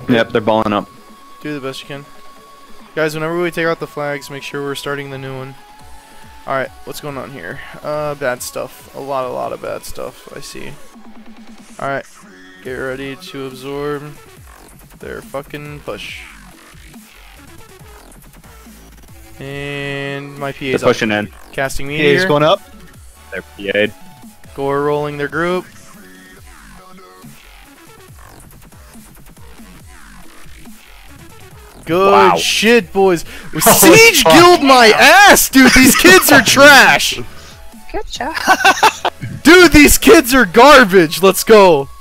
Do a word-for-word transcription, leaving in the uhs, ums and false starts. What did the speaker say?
Yep, they're balling up. Do the best you can. Guys, whenever we take out the flags, make sure we're starting the new one. Alright, what's going on here? Uh, bad stuff. A lot, a lot of bad stuff, I see. Alright, get ready to absorb their fucking push. And my P A's They're pushing up. in. Casting P A's meteor. going up. They're P A'd. Gore rolling their group. Good Wow. shit, boys. SiEgE gUiLd my ass, dude. These kids are trash. Good job. Dude, these kids are garbage. Let's go.